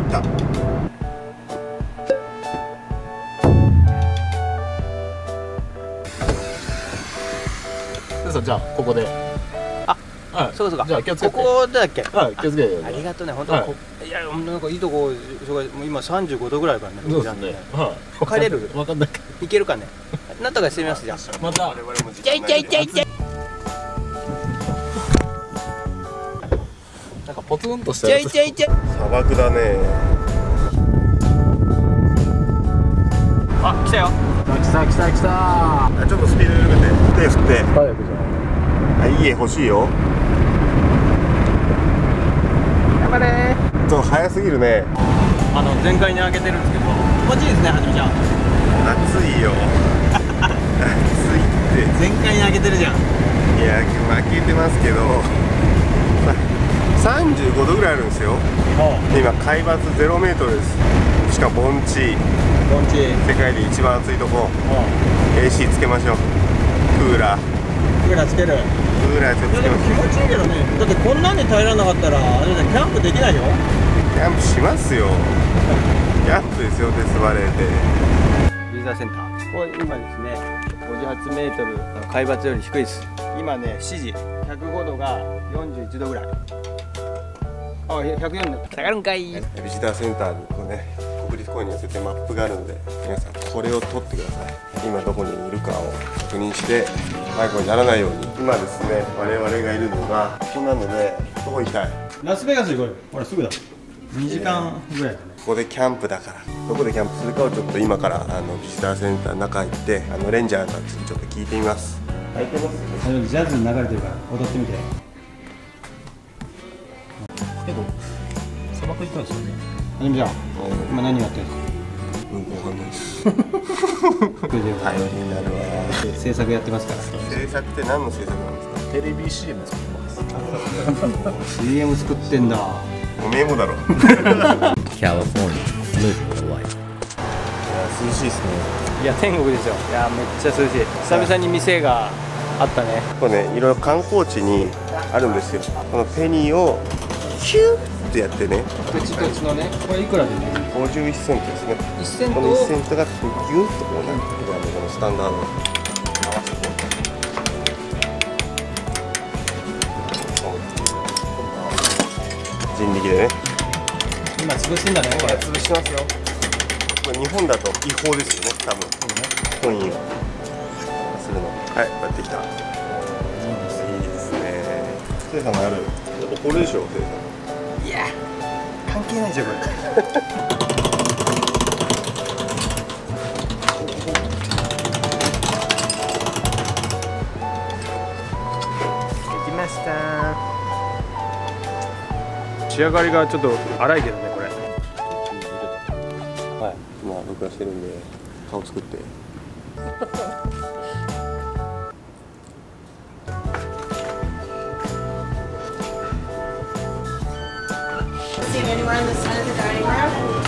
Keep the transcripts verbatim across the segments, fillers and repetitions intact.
た。でさ、じゃあここで。 あ、 はい、 そうかそうか。 じゃあ気をつけて。 ここだっけ？ はい、気をつけて。 ありがとうね、本当。はい、いや、なんかいいとこ、そこもう今さんじゅうごどぐらいあるからね。 そうですね。はい。 帰れる？ わかんない。 いけるかね。なんとかしてみますじゃん。 また。 ちゃいちゃいちゃいちゃい。 なんかポツンとした。 ちゃいちゃいちゃい。 砂漠だね。 あ、来たよ。 来た来た来た。 ちょっとスピード緩めて、手振って。 早くじゃん。 あ、いい絵欲しいよ。 頑張れー。 ちょっと早すぎるね。 あの全開に上げてるんですけど、気持ちいいですね、はじめちゃん。 暑いよ。暑いって。 全開に上げてるじゃん。 いや、負けてますけど。さんじゅうごどぐらいあるんですよ。今海抜ゼロメートルです。しかも盆地。 盆地。 世界で一番暑いとこ。エーシー つけましょう。クーラー。 クーラーつける。 クーラーちょっとつけましょう。 気持ちいいけどね。だってこんなんで耐えられなかったらあれだ、キャンプできないよ。 キャンプしますよ。キャンプですよ、デスバレーで。 ビザセンター。これ今ですね、ごじゅうはちメートル、海抜より低いです。今ね、しちじ、ひゃくごどがよんじゅういちどぐらい。あ、ひゃくよんど。下がるんかい。 ビジターセンターにこうね、国立公園に寄せてマップがあるんで、皆さんこれを撮ってください。今どこにいるかを確認して迷子にならないように。今ですね、我々がいるのがここなので、どこ行きたい？ ラスベガス行こうよ。ほらすぐだ。にじかんぐらいだね。 ここでキャンプだから、どこでキャンプするかをちょっと今からあのビジターセンターの中行って、あのレンジャーたちにちょっと聞いてみます。空いてますよね。 ジャズ流れてるから踊ってみて。 けど砂漠行ったんですよね。 はじめちゃん、今何やってるんですか？ うん、わかんないです。 頼りになるわ。 制作やってますから。 制作って何の制作なんですか？ テレビ シーエム 作ってます。 シーエム 作ってんだ。 おめえもだろ。 California, live the life. 涼しいですね。 いや天国ですよ。いやめっちゃ涼しい。久々に店があったね。 これね、いろいろ観光地にあるんですよ。このペニーをヒューってやってね、 土地土地のね、これいくらでね？ ごじゅういちセントですね。 いちセントこのをいちセントがギュンとこうね、このスタンダード合わせて人力でね、 今潰してんだね。これ潰しますよ。これ日本だと違法ですよね、多分。コインをするの。はい、こうやってきた。いいですね。せいさんがやる。これでしょ、せいさん。 いや関係ないですよこれ。できました。仕上がりがちょっと荒いけどねこれ。 はい、まあ録画してるんで顔作って。 See anyone on the side of the dining room?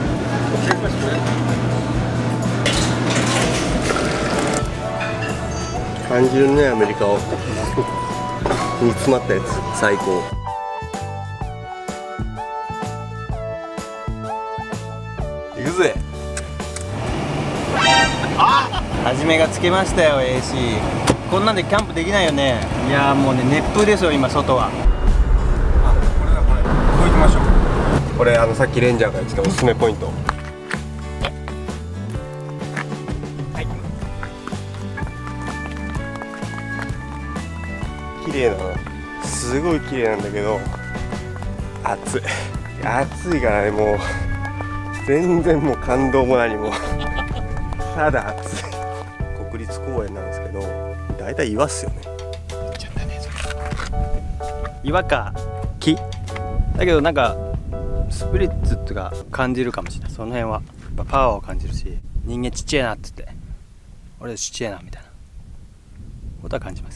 感じるね、アメリカを。煮詰まったやつ最高。行くぜ。 はじめがつけましたよ エーシー。 こんなんでキャンプできないよね。いやーもうね熱風ですよ今外は。 あ、これだこれ。ここ行きましょう。これあのさっきレンジャーが言ってたおすすめポイント。綺麗なの、すごい綺麗なんだけど暑い暑いからね、もう全然もう感動も何もただ暑い。国立公園なんですけど、だいたい岩っすよね。 岩か木だけどなんかスピリッツっていうか感じるかもしれない。その辺はやっぱパワーを感じるし、人間ちっちゃいなっつって、俺ちっちゃいなみたいなことは感じます。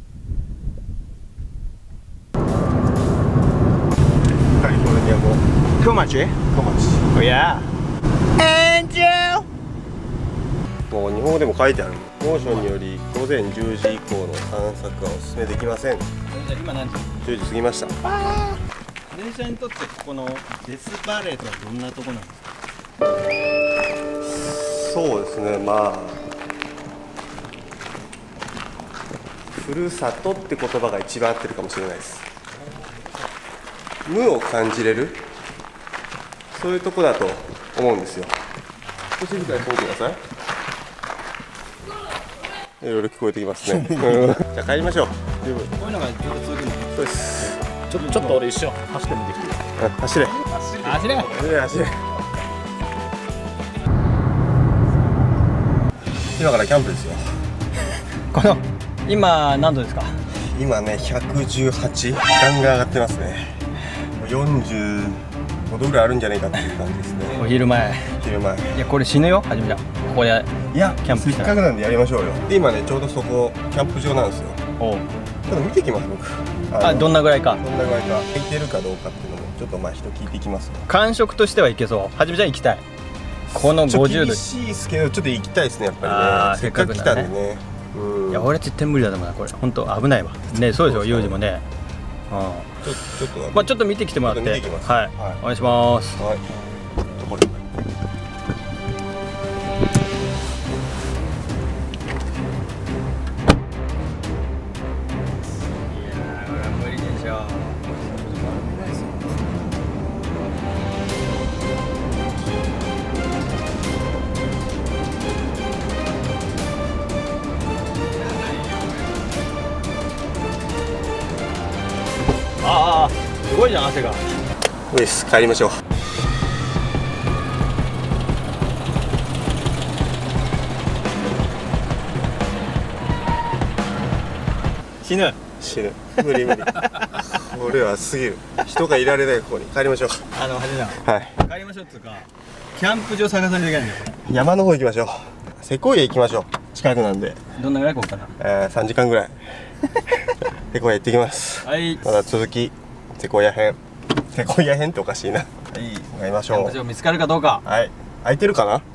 カリフォルニアも小町小町。 おやエンジェル。 もう日本語でも書いてある。猛暑により午前じゅうじ以降の散策はお勧めできません。 じゃあ今何時？ じゅうじ過ぎました。 電車にとってここのデスバレーとはどんなとこなんですか？ そうですね、まあふるさとって言葉が一番合ってるかもしれないです。無を感じれる、そういうとこだと思うんですよ。少し静かにしてみてください。いろいろ聞こえてきますね。うん、じゃあ帰りましょう。十分。 こういうのがずっと続くの？ そうです。 ちょっとちょっと俺一緒走ってみてきて。 うん、走れ。 走れ。 走れ走れ。今からキャンプですよ。 この今何度ですか？ 今ねひゃくじゅうはち、ガンガン上がってますね。もうよんじゅうごどぐらいあるんじゃないかっていう感じですね。 お昼前。 昼前。 いやこれ死ぬよ、はじめちゃん。ここでいやキャンプせっした。 かくなんでやりましょうよ。で今ねちょうどそこキャンプ場なんですよ。 おう。 ちょっと見てきます僕。 あ、どんなぐらいか。 どんなぐらいか空いてるかどうかっていうのもちょっとまあ人聞いていきます。 感触としてはいけそう。はじめちゃん行きたい。このごじゅうど。 厳しいですけどちょっと行きたいですねやっぱりね。 あーせっかく来たんでせっかね。うん。 いや俺絶対無理だと思うなこれ。本当危ないわ。ね、そうでしょ、ユージもね。うん。 ちょちょっとまあちょっと見てきてもらって。 ちょっと見てきますはい。 はいお願いします。 はい。これ。 無理でしょ。ああ、すごいじゃん汗が。 いいです帰りましょう。 死ぬ。 死ぬ。無理無理。これはすぎる。人がいられないここに帰りましょう。 あのはじめちゃん。 はい。 帰りましょうっつうか。キャンプ場探さないといけないんだよ。 山の方行きましょう。セコイア行きましょう。近くなんで、 どんなぐらいここから。 えー、さんじかんぐらい。セコイア行ってきます。 はい。 まだ続きセコイア編。セコイア編っておかしいな。はい、参りましょう。 キャンプ場見つかるかどうか。 はい。空いてるかな？